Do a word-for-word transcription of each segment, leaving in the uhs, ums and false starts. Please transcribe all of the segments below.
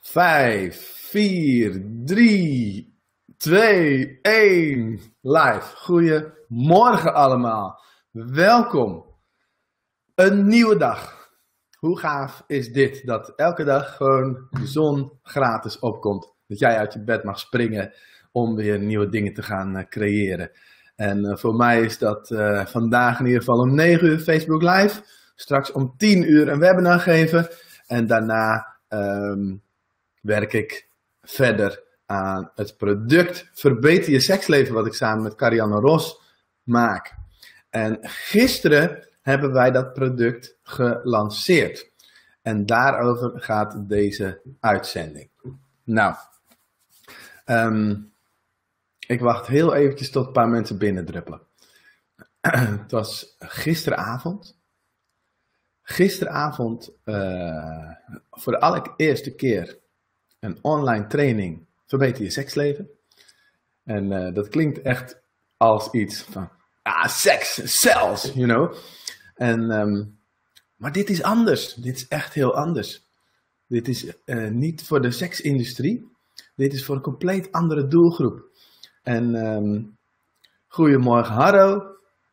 vijf, vier, drie, twee, één. Live. Goedemorgen allemaal. Welkom. Een nieuwe dag. Hoe gaaf is dit? Dat elke dag gewoon de zon gratis opkomt. Dat jij uit je bed mag springen om weer nieuwe dingen te gaan uh, creëren. En uh, voor mij is dat uh, vandaag in ieder geval om negen uur Facebook Live. Straks om tien uur een webinar geven. En daarna um, werk ik verder aan het product Verbeter je seksleven, wat ik samen met Karianne Ros maak. En gisteren hebben wij dat product gelanceerd. En daarover gaat deze uitzending. Nou, um, ik wacht heel eventjes tot een paar mensen binnendruppelen. Het was gisteravond. Gisteravond uh, voor de allereerste keer een online training Verbeter je seksleven. En uh, dat klinkt echt als iets van, ah, seks, cells, you know. En, um, maar dit is anders. Dit is echt heel anders. Dit is uh, niet voor de seksindustrie. Dit is voor een compleet andere doelgroep. En um, goedemorgen Harro.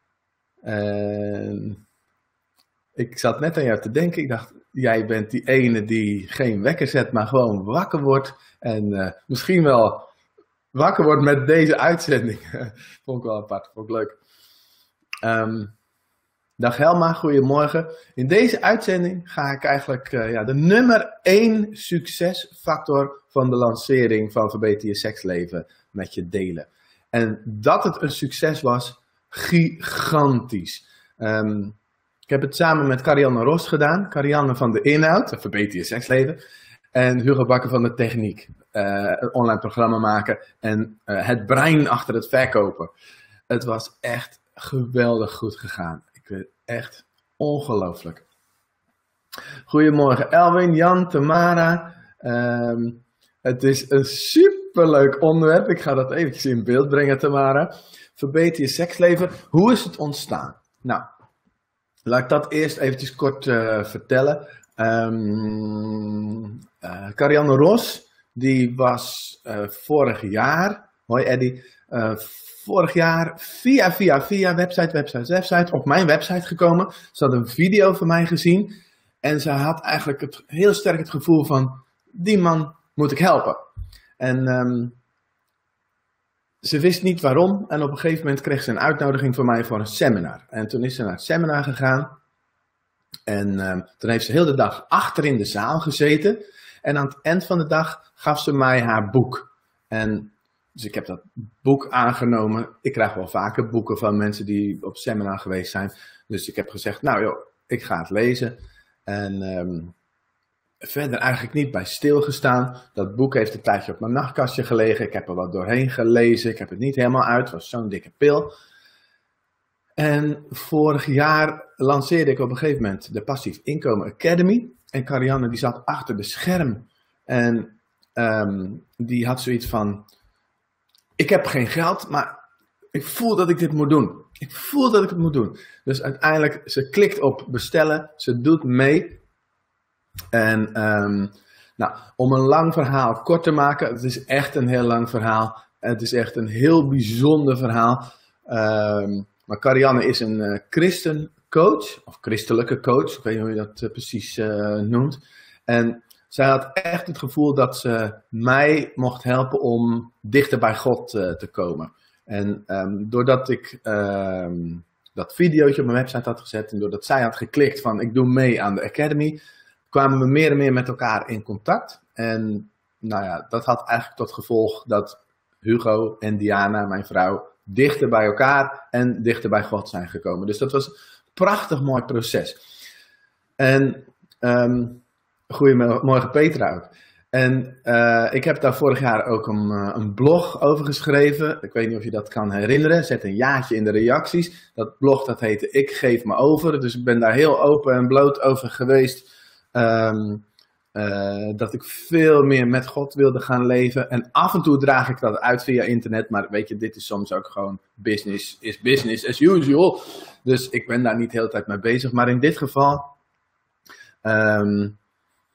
Uh, ik zat net aan jou te denken. Ik dacht, jij bent die ene die geen wekker zet, maar gewoon wakker wordt. En uh, misschien wel wakker wordt met deze uitzending. Vond ik wel apart, vond ik leuk. Um, dag Helma, goedemorgen. In deze uitzending ga ik eigenlijk uh, ja, de nummer één succesfactor van de lancering van Verbeter je seksleven met je delen. En dat het een succes was, gigantisch. Um, ik heb het samen met Karianne Ros gedaan. Karianne van de inhoud, Verbeter je seksleven. En Hugo Bakker van de techniek. Uh, een online programma maken en uh, het brein achter het verkopen. Het was echt geweldig goed gegaan. Ik vind het echt ongelooflijk. Goedemorgen Elwin, Jan, Tamara. Um, het is een superleuk onderwerp. Ik ga dat eventjes in beeld brengen, Tamara. Verbeter je seksleven. Hoe is het ontstaan? Nou, laat ik dat eerst eventjes kort uh, vertellen. Um, uh, Karianne Ros, die was uh, vorig jaar, hoi Eddie, uh, vorig jaar via, via, via website, website, website op mijn website gekomen. Ze had een video van mij gezien en ze had eigenlijk het, heel sterk het gevoel van, die man moet ik helpen. En um, ze wist niet waarom en op een gegeven moment kreeg ze een uitnodiging van mij voor een seminar. En toen is ze naar het seminar gegaan. En um, toen heeft ze heel de dag achter in de zaal gezeten. En aan het eind van de dag gaf ze mij haar boek. En dus ik heb dat boek aangenomen. Ik krijg wel vaker boeken van mensen die op seminar geweest zijn. Dus ik heb gezegd, nou joh, ik ga het lezen. En um, verder eigenlijk niet bij stilgestaan. Dat boek heeft een tijdje op mijn nachtkastje gelegen. Ik heb er wat doorheen gelezen. Ik heb het niet helemaal uit. Het was zo'n dikke pil. En vorig jaar lanceerde ik op een gegeven moment de Passief Inkomen Academy. En Karianne die zat achter de scherm. En um, die had zoiets van, ik heb geen geld, maar ik voel dat ik dit moet doen. Ik voel dat ik het moet doen. Dus uiteindelijk, ze klikt op bestellen. Ze doet mee. En um, nou, om een lang verhaal kort te maken. Het is echt een heel lang verhaal. Het is echt een heel bijzonder verhaal. Um, Maar Karianne is een uh, christencoach, of christelijke coach, ik weet niet hoe je dat uh, precies uh, noemt. En zij had echt het gevoel dat ze mij mocht helpen om dichter bij God uh, te komen. En um, doordat ik um, dat videootje op mijn website had gezet en doordat zij had geklikt van ik doe mee aan de Academy, kwamen we meer en meer met elkaar in contact. En nou ja, dat had eigenlijk tot gevolg dat Hugo en Diana, mijn vrouw, dichter bij elkaar en dichter bij God zijn gekomen. Dus dat was een prachtig mooi proces. En um, goedemorgen Petra ook. En uh, ik heb daar vorig jaar ook een, uh, een blog over geschreven. Ik weet niet of je dat kan herinneren. Zet een jaartje in de reacties. Dat blog dat heette Ik geef me over. Dus ik ben daar heel open en bloot over geweest. Um, Uh, dat ik veel meer met God wilde gaan leven. En af en toe draag ik dat uit via internet. Maar weet je, dit is soms ook gewoon business is business as usual. Dus ik ben daar niet de hele tijd mee bezig. Maar in dit geval, um,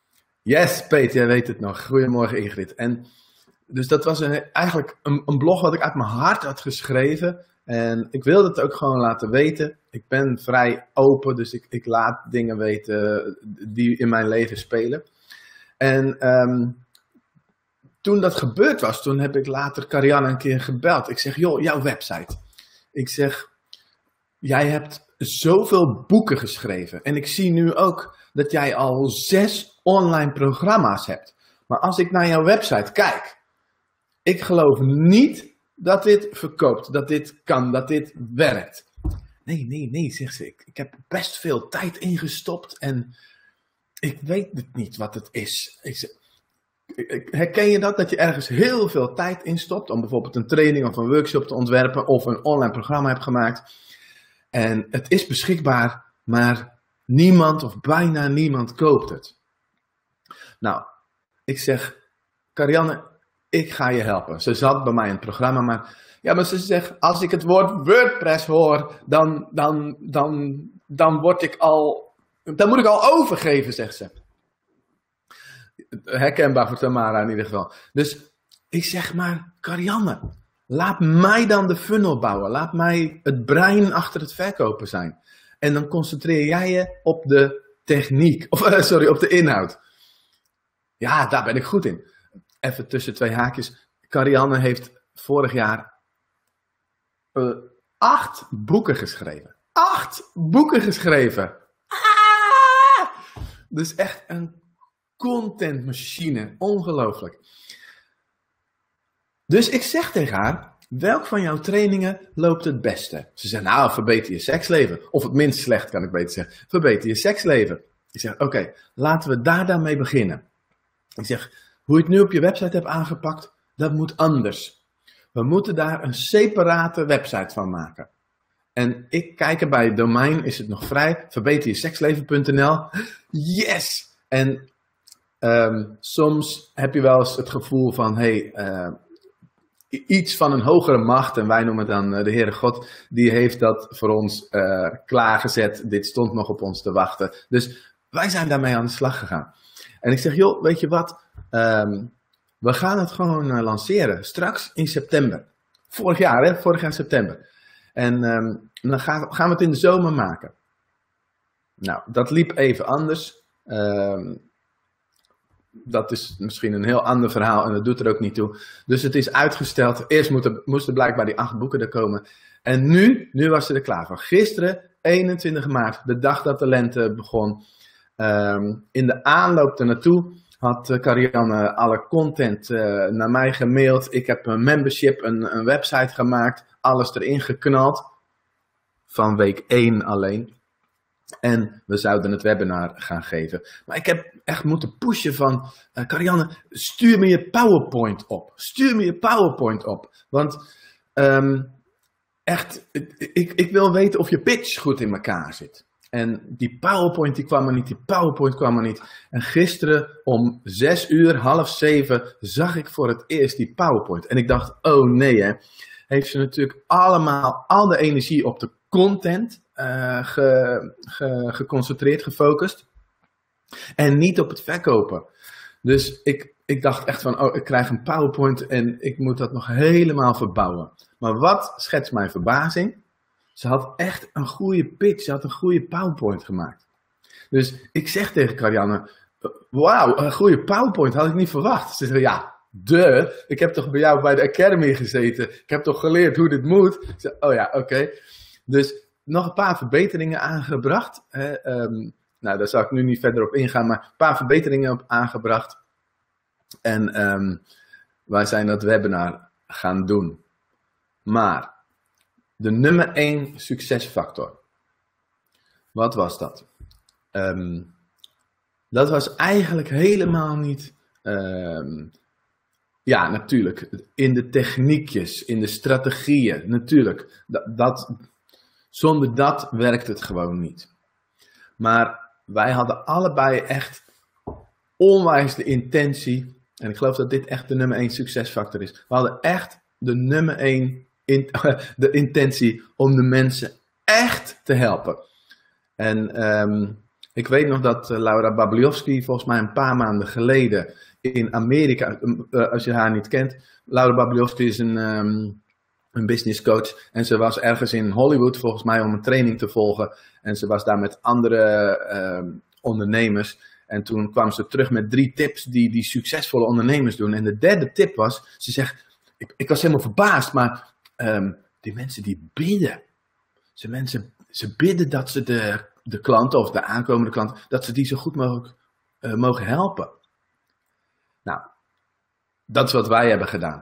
Yes, Peter, jij weet het nog. Goedemorgen, Ingrid. En dus dat was een, eigenlijk een, een blog wat ik uit mijn hart had geschreven. En ik wilde het ook gewoon laten weten. Ik ben vrij open, dus ik, ik laat dingen weten die in mijn leven spelen. En um, toen dat gebeurd was, toen heb ik later Karianne een keer gebeld. Ik zeg, joh, jouw website. Ik zeg, jij hebt zoveel boeken geschreven. En ik zie nu ook dat jij al zes online programma's hebt. Maar als ik naar jouw website kijk, ik geloof niet dat dit verkoopt, dat dit kan, dat dit werkt. Nee, nee, nee, zegt ze. Ik, ik heb best veel tijd ingestopt en ik weet het niet wat het is. Ik zeg, herken je dat? Dat je ergens heel veel tijd instopt om bijvoorbeeld een training of een workshop te ontwerpen of een online programma hebt gemaakt. En het is beschikbaar, maar niemand of bijna niemand koopt het. Nou, ik zeg, Karianne, ik ga je helpen. Ze zat bij mij in het programma, maar, ja, maar ze zegt, als ik het woord WordPress hoor, dan, dan, dan, dan word ik al, dan moet ik al overgeven, zegt ze. Herkenbaar voor Tamara in ieder geval. Dus ik zeg maar, Karianne, laat mij dan de funnel bouwen. Laat mij het brein achter het verkopen zijn. En dan concentreer jij je op de techniek, of sorry, op de inhoud. Ja, daar ben ik goed in. Even tussen twee haakjes. Karianne heeft vorig jaar uh, acht boeken geschreven. Acht boeken geschreven. Ah! Dus echt een contentmachine. Ongelooflijk. Dus ik zeg tegen haar, welk van jouw trainingen loopt het beste? Ze zegt, nou, verbeter je seksleven. Of het minst slecht, kan ik beter zeggen. Verbeter je seksleven. Ik zeg, oké, okay, laten we daar dan mee beginnen. Ik zeg, hoe je het nu op je website hebt aangepakt, dat moet anders. We moeten daar een separate website van maken. En ik kijk er bij het domein, is het nog vrij? verbeter je seksleven punt n l. Yes! En um, soms heb je wel eens het gevoel van, hey, uh, iets van een hogere macht, en wij noemen het dan uh, de Heere God, die heeft dat voor ons uh, klaargezet. Dit stond nog op ons te wachten. Dus wij zijn daarmee aan de slag gegaan. En ik zeg, joh, weet je wat? Um, we gaan het gewoon uh, lanceren. Straks in september. Vorig jaar, hè? Vorig jaar september. En um, dan gaan, gaan we het in de zomer maken. Nou, dat liep even anders. Um, dat is misschien een heel ander verhaal en dat doet er ook niet toe. Dus het is uitgesteld. Eerst moesten, moesten blijkbaar die acht boeken er komen. En nu, nu was ze er klaar voor. Gisteren, eenentwintig maart, de dag dat de lente begon. Um, in de aanloop ernaartoe had uh, Karianne alle content uh, naar mij gemaild. Ik heb een membership, een, een website gemaakt. Alles erin geknald. Van week één alleen. En we zouden het webinar gaan geven. Maar ik heb echt moeten pushen van, uh, Karianne, stuur me je PowerPoint op. Stuur me je PowerPoint op. Want um, echt, ik, ik wil weten of je pitch goed in elkaar zit. En die PowerPoint die kwam er niet, die PowerPoint kwam er niet. En gisteren om zes uur, half zeven, zag ik voor het eerst die PowerPoint. En ik dacht, oh nee hè, heeft ze natuurlijk allemaal al de energie op de content uh, ge, ge, geconcentreerd, gefocust. En niet op het verkopen. Dus ik, ik dacht echt van, oh ik krijg een PowerPoint en ik moet dat nog helemaal verbouwen. Maar wat schetst mijn verbazing? Ze had echt een goede pitch, ze had een goede PowerPoint gemaakt. Dus ik zeg tegen Karianne, wauw, een goede PowerPoint had ik niet verwacht. Ze zei, ja, de, ik heb toch bij jou bij de Academy gezeten. Ik heb toch geleerd hoe dit moet. Ik zei, oh ja, oké. Okay. Dus nog een paar verbeteringen aangebracht. Hè, um, nou, daar zal ik nu niet verder op ingaan, maar een paar verbeteringen op aangebracht. En um, wij zijn dat webinar gaan doen. Maar de nummer één succesfactor. Wat was dat? Um, dat was eigenlijk helemaal niet... Um, ja, natuurlijk. In de techniekjes, in de strategieën. Natuurlijk. Dat, dat, zonder dat werkt het gewoon niet. Maar wij hadden allebei echt onwijs de intentie. En ik geloof dat dit echt de nummer één succesfactor is. We hadden echt de nummer één in, de intentie om de mensen echt te helpen. En um, Ik weet nog dat uh, Laura Babliowski volgens mij een paar maanden geleden in Amerika, uh, als je haar niet kent, Laura Babliowski is een, um, een business coach en ze was ergens in Hollywood volgens mij om een training te volgen en ze was daar met andere uh, ondernemers en toen kwam ze terug met drie tips die, die succesvolle ondernemers doen en de derde tip was, ze zegt, ik, ik was helemaal verbaasd, maar um, die mensen die bidden, ze, mensen, ze bidden dat ze de, de klanten of de aankomende klanten, dat ze die zo goed mogelijk uh, mogen helpen. Nou, dat is wat wij hebben gedaan.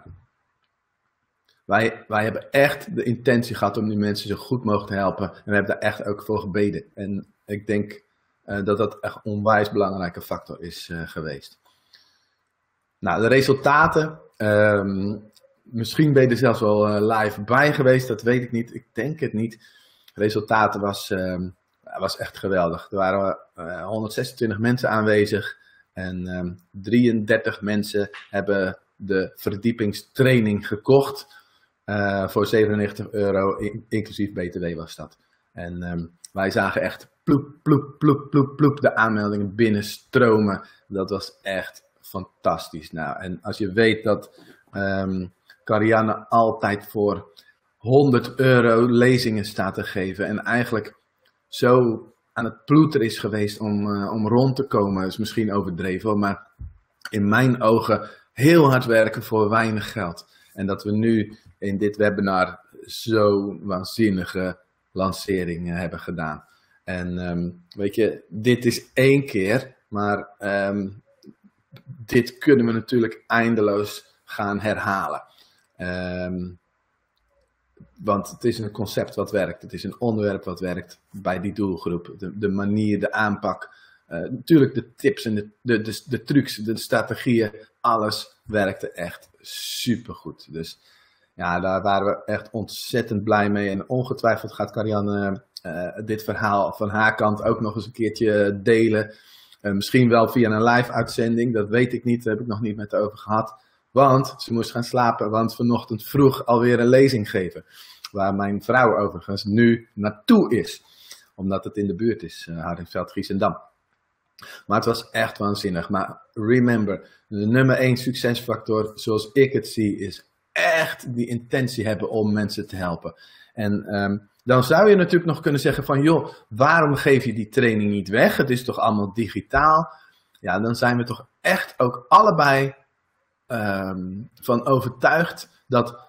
Wij, wij hebben echt de intentie gehad om die mensen zo goed mogelijk te helpen. En we hebben daar echt ook voor gebeden. En ik denk uh, dat dat echt een onwijs belangrijke factor is uh, geweest. Nou, de resultaten. Um, misschien ben je er zelfs wel uh, live bij geweest. Dat weet ik niet. Ik denk het niet. De resultaten was, um, was echt geweldig. Er waren uh, honderdzesentwintig mensen aanwezig. En um, drieëndertig mensen hebben de verdiepingstraining gekocht. Uh, voor zevenennegentig euro, in, inclusief B T W was dat. En um, wij zagen echt ploep, ploep, ploep, ploep, ploep de aanmeldingen binnenstromen. Dat was echt fantastisch. Nou, en als je weet dat um, Karianne altijd voor honderd euro lezingen staat te geven. En eigenlijk zo aan het ploeteren is geweest om, uh, om rond te komen. Is misschien overdreven, maar in mijn ogen heel hard werken voor weinig geld. En dat we nu in dit webinar zo'n waanzinnige lancering uh, hebben gedaan. En um, weet je, dit is één keer, maar um, dit kunnen we natuurlijk eindeloos gaan herhalen. Um, want het is een concept wat werkt, het is een onderwerp wat werkt bij die doelgroep. De, de manier, de aanpak, uh, natuurlijk de tips en de, de, de, de trucs, de strategieën, alles werkte echt supergoed. Dus ja, daar waren we echt ontzettend blij mee. En ongetwijfeld gaat Karianne uh, dit verhaal van haar kant ook nog eens een keertje delen. Uh, misschien wel via een live uitzending, dat weet ik niet, daar heb ik nog niet met haar over gehad. Want ze moest gaan slapen, want vanochtend vroeg alweer een lezing geven. Waar mijn vrouw overigens nu naartoe is. Omdat het in de buurt is, uh, Hardingsveld, Giesendam. Maar het was echt waanzinnig. Maar remember, de nummer één succesfactor, zoals ik het zie, is echt die intentie hebben om mensen te helpen. En um, dan zou je natuurlijk nog kunnen zeggen van, joh, waarom geef je die training niet weg? Het is toch allemaal digitaal? Ja, dan zijn we toch echt ook allebei um, van overtuigd dat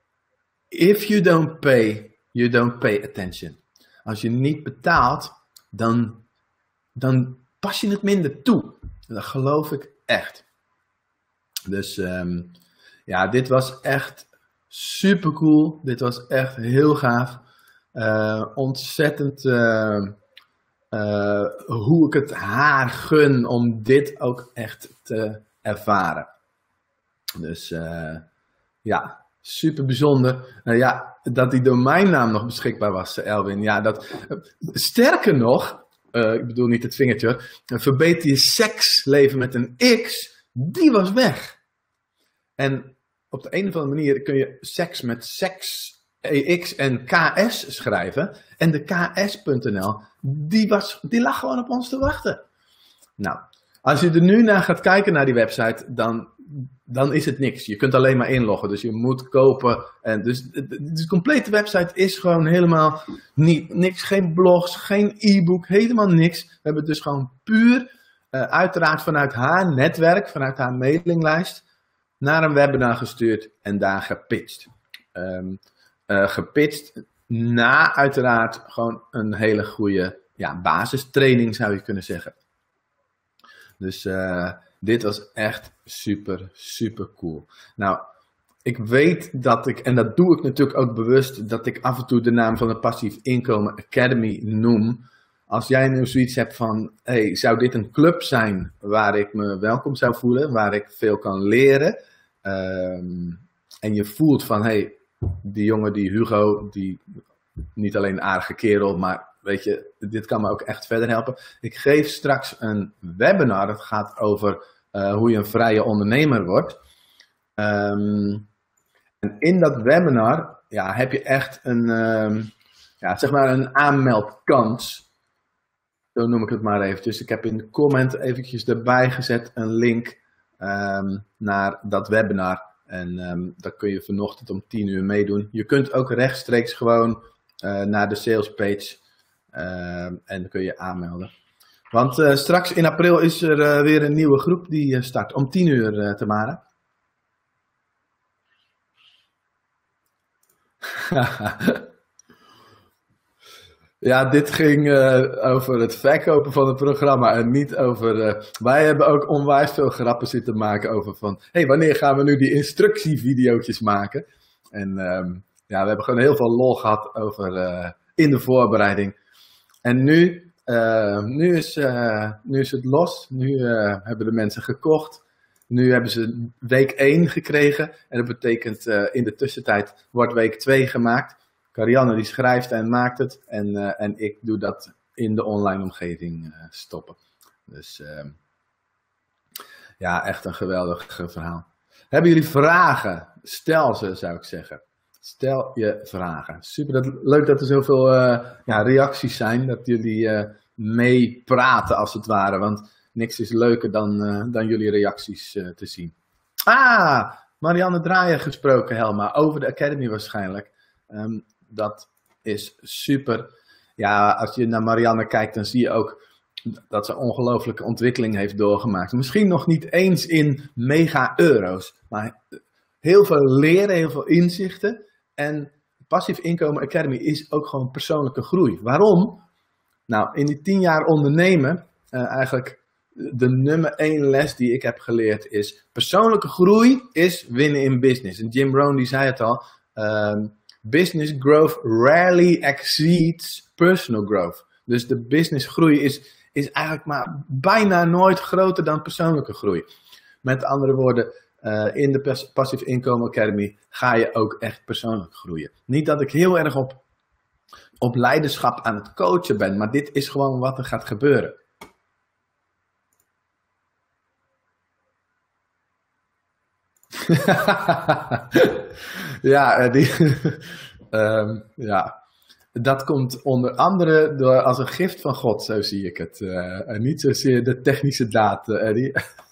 if you don't pay, you don't pay attention. Als je niet betaalt, dan, dan pas je het minder toe. Dat geloof ik echt. Dus um, ja, dit was echt super cool. Dit was echt heel gaaf. Uh, ontzettend uh, uh, hoe ik het haar gun om dit ook echt te ervaren. Dus uh, ja, super bijzonder. Uh, ja, dat die domeinnaam nog beschikbaar was, Elwin. Ja, dat, uh, sterker nog, uh, ik bedoel niet het vingertje hoor, uh, verbeter je seksleven met een X, die was weg. En op de een of andere manier kun je seks met seks, E X en K S schrijven. En de K S punt N L, die, was, die lag gewoon op ons te wachten. Nou, als je er nu naar gaat kijken naar die website, dan, dan is het niks. Je kunt alleen maar inloggen, dus je moet kopen. En dus de complete website is gewoon helemaal niet, niks. Geen blogs, geen e-book, helemaal niks. We hebben het dus gewoon puur, uh, uiteraard vanuit haar netwerk, vanuit haar mailinglijst, naar een webinar gestuurd en daar gepitcht. Um, uh, gepitcht na uiteraard gewoon een hele goede ja, basistraining zou je kunnen zeggen. Dus uh, dit was echt super, super cool. Nou, ik weet dat ik, en dat doe ik natuurlijk ook bewust, dat ik af en toe de naam van de Passief Inkomen Academy noem. Als jij nu zoiets hebt van, hey, zou dit een club zijn waar ik me welkom zou voelen, waar ik veel kan leren. Um, en je voelt van, hey, die jongen, die Hugo, die niet alleen een aardige kerel, maar weet je, dit kan me ook echt verder helpen. Ik geef straks een webinar, dat gaat over uh, hoe je een vrije ondernemer wordt. Um, en in dat webinar, ja, heb je echt een, um, ja, zeg maar een aanmeldkans. Zo noem ik het maar eventjes. Ik heb in de comment eventjes erbij gezet een link um, naar dat webinar. En um, daar kun je vanochtend om tien uur meedoen. Je kunt ook rechtstreeks gewoon uh, naar de sales page uh, en dan kun je aanmelden. Want uh, straks in april is er uh, weer een nieuwe groep die uh, start om tien uur, uh, Tamara. Ja, dit ging uh, over het verkopen van het programma en niet over... Uh, wij hebben ook onwijs veel grappen zitten maken over van... Hé, hey, wanneer gaan we nu die instructievideootjes maken? En um, ja, we hebben gewoon heel veel lol gehad over uh, in de voorbereiding. En nu, uh, nu, is, uh, nu is het los. Nu uh, hebben de mensen gekocht. Nu hebben ze week één gekregen. En dat betekent uh, in de tussentijd wordt week twee gemaakt. Karianne die schrijft en maakt het. En, uh, en ik doe dat in de online omgeving uh, stoppen. Dus uh, ja, echt een geweldig uh, verhaal. Hebben jullie vragen? Stel ze, zou ik zeggen. Stel je vragen. Super, dat, leuk dat er zoveel uh, ja, reacties zijn. Dat jullie uh, meepraten als het ware. Want niks is leuker dan, uh, dan jullie reacties uh, te zien. Ah, Marianne Draaier gesproken, Helma. Over de Academy waarschijnlijk. Um, dat is super. Ja, als je naar Marianne kijkt, dan zie je ook dat ze ongelooflijke ontwikkeling heeft doorgemaakt. Misschien nog niet eens in mega euro's, maar heel veel leren, heel veel inzichten. En Passief Inkomen Academy is ook gewoon persoonlijke groei. Waarom? Nou, in die tien jaar ondernemen, uh, eigenlijk de nummer één les die ik heb geleerd is, persoonlijke groei is winnen in business. En Jim Rohn die zei het al, um, business growth rarely exceeds personal growth. Dus de business groei is, is eigenlijk maar bijna nooit groter dan persoonlijke groei. Met andere woorden, uh, in de Passief Inkomen Academy ga je ook echt persoonlijk groeien. Niet dat ik heel erg op, op leiderschap aan het coachen ben, maar dit is gewoon wat er gaat gebeuren. ja, die, um, ja, dat komt onder andere door als een gift van God, zo zie ik het. Uh, en niet zozeer de technische data, Eddie.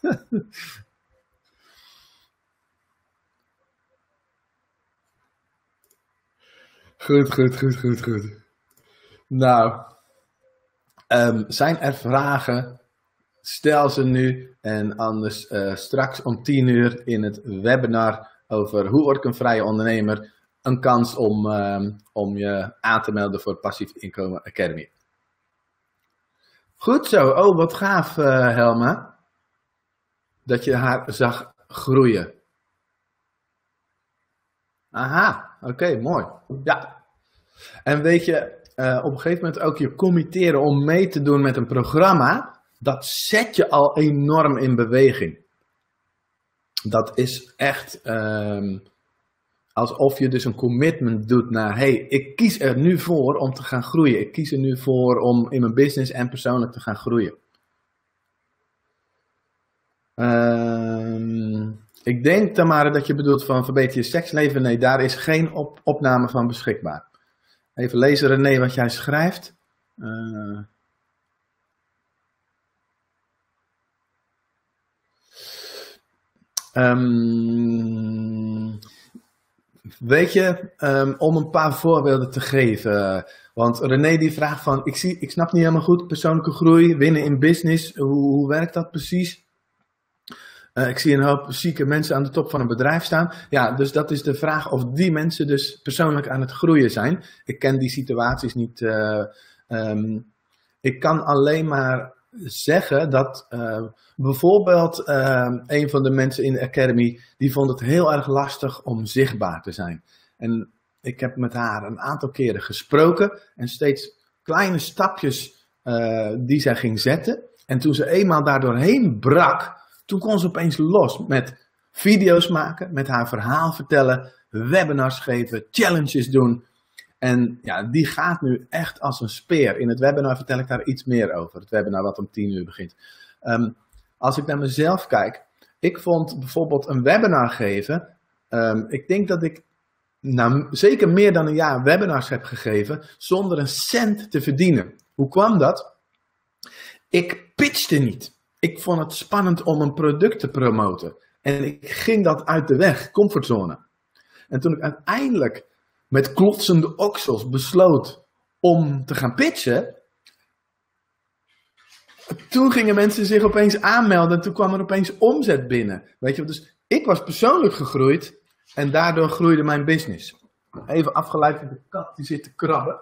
Goed, goed, goed, goed, goed. Nou, um, zijn er vragen? Stel ze nu en anders uh, straks om tien uur in het webinar over hoe word ik een vrije ondernemer, een kans om, um, om je aan te melden voor Passief Inkomen Academy. Goed zo, oh wat gaaf uh, Helma, dat je haar zag groeien. Aha, oké, okay, mooi. Ja. En weet je, uh, op een gegeven moment ook je committeren om mee te doen met een programma, dat zet je al enorm in beweging. Dat is echt um, alsof je dus een commitment doet naar, hey, ik kies er nu voor om te gaan groeien. Ik kies er nu voor om in mijn business en persoonlijk te gaan groeien. Um, ik denk, Tamara, dat je bedoelt van verbeter je seksleven. Nee, daar is geen op opname van beschikbaar. Even lezen, René, wat jij schrijft. Uh, Um, weet je, um, om een paar voorbeelden te geven. Want René die vraagt van, ik, zie, ik snap niet helemaal goed, persoonlijke groei, winnen in business, hoe, hoe werkt dat precies? Uh, ik zie een hoop zieke mensen aan de top van een bedrijf staan. Ja, dus dat is de vraag of die mensen dus persoonlijk aan het groeien zijn. Ik ken die situaties niet. Uh, um, ik kan alleen maar zeggen dat uh, bijvoorbeeld uh, een van de mensen in de Academy, die vond het heel erg lastig om zichtbaar te zijn. En ik heb met haar een aantal keren gesproken en steeds kleine stapjes uh, die zij ging zetten. En toen ze eenmaal daardoorheen brak, toen kon ze opeens los met video's maken, met haar verhaal vertellen, webinars geven, challenges doen. En ja, die gaat nu echt als een speer. In het webinar vertel ik daar iets meer over. Het webinar wat om tien uur begint. Um, als ik naar mezelf kijk. Ik vond bijvoorbeeld een webinar geven. Um, ik denk dat ik nou, zeker meer dan een jaar webinars heb gegeven. Zonder een cent te verdienen. Hoe kwam dat? Ik pitchte niet. Ik vond het spannend om een product te promoten. En ik ging dat uit de weg, comfortzone. En toen ik uiteindelijk met klotsende oksels besloot om te gaan pitchen, toen gingen mensen zich opeens aanmelden en toen kwam er opeens omzet binnen. Weet je, dus ik was persoonlijk gegroeid en daardoor groeide mijn business. Even afgeleid van de kat die zit te krabben.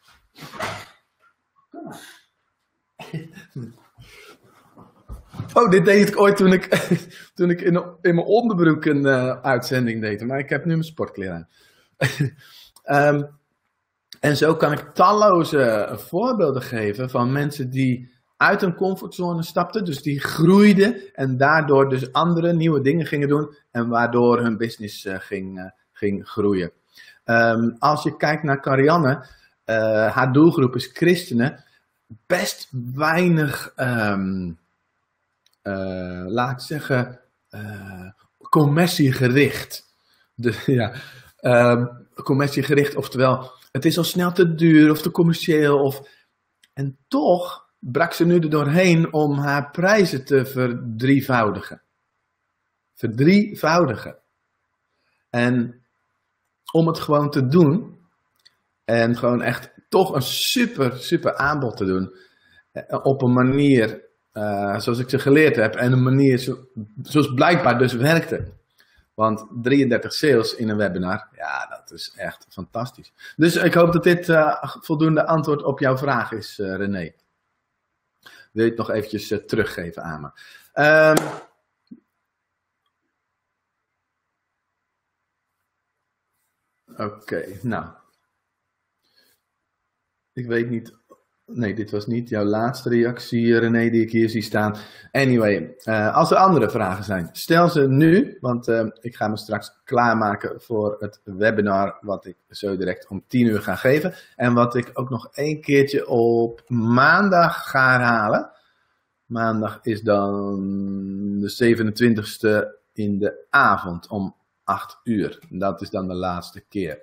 Oh, dit deed ik ooit toen ik, toen ik in, in mijn onderbroek een uh, uitzending deed. Maar ik heb nu mijn sportkleren aan. um, en zo kan ik talloze voorbeelden geven van mensen die uit een comfortzone stapten. Dus die groeiden en daardoor dus andere nieuwe dingen gingen doen. En waardoor hun business uh, ging, uh, ging groeien. Um, als je kijkt naar Karianne, uh, haar doelgroep is christenen. Best weinig... Um, Uh, laat ik zeggen, uh, commerciegericht. De, ja, uh, commerciegericht, oftewel, het is al snel te duur of te commercieel. Of, en toch brak ze nu er doorheen om haar prijzen te verdrievoudigen. Verdrievoudigen. En om het gewoon te doen en gewoon echt toch een super, super aanbod te doen op een manier... Uh, zoals ik ze geleerd heb en een manier zo, zoals blijkbaar dus werkte. Want drieëndertig sales in een webinar, ja, dat is echt fantastisch. Dus ik hoop dat dit uh, voldoende antwoord op jouw vraag is, uh, René. Wil je het nog eventjes uh, teruggeven aan me? Um, Oké, okay, nou. Ik weet niet... Nee, dit was niet jouw laatste reactie, René, die ik hier zie staan. Anyway, uh, als er andere vragen zijn, stel ze nu. Want uh, ik ga me straks klaarmaken voor het webinar wat ik zo direct om tien uur ga geven. En wat ik ook nog één keertje op maandag ga herhalen. Maandag is dan de zevenentwintigste in de avond om acht uur. Dat is dan de laatste keer.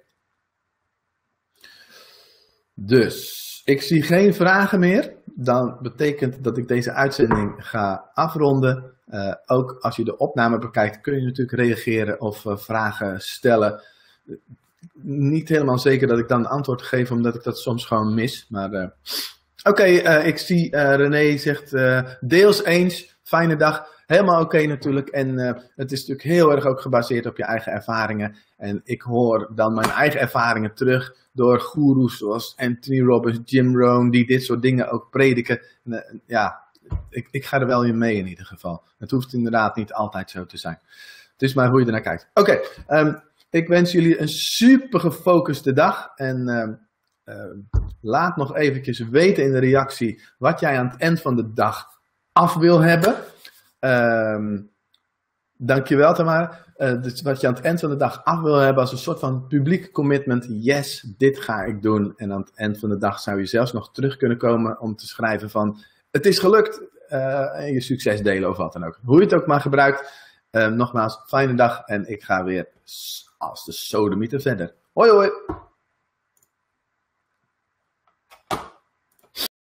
Dus... ik zie geen vragen meer. Dan betekent dat ik deze uitzending ga afronden. Uh, ook als je de opname bekijkt kun je natuurlijk reageren of uh, vragen stellen. Niet helemaal zeker dat ik dan antwoord geef omdat ik dat soms gewoon mis. Maar uh, oké, okay, uh, ik zie uh, René zegt uh, deels eens. Fijne dag. Helemaal oké okay natuurlijk. En uh, het is natuurlijk heel erg ook gebaseerd op je eigen ervaringen. En ik hoor dan mijn eigen ervaringen terug door goeroes zoals Anthony Robbins, Jim Rohn, die dit soort dingen ook prediken. En, uh, ja, ik, ik ga er wel in mee in ieder geval. Het hoeft inderdaad niet altijd zo te zijn. Het is maar hoe je ernaar kijkt. Oké, okay, um, ik wens jullie een super gefocuste dag. En uh, uh, laat nog eventjes weten in de reactie wat jij aan het eind van de dag af wil hebben. Um, dankjewel Tamara. Uh, dus wat je aan het eind van de dag af wil hebben als een soort van publiek commitment. Yes, dit ga ik doen. En aan het eind van de dag zou je zelfs nog terug kunnen komen om te schrijven van het is gelukt. Uh, en je succes delen of wat dan ook. Hoe je het ook maar gebruikt. Uh, nogmaals, fijne dag. En ik ga weer als de sodemieter verder. Hoi hoi.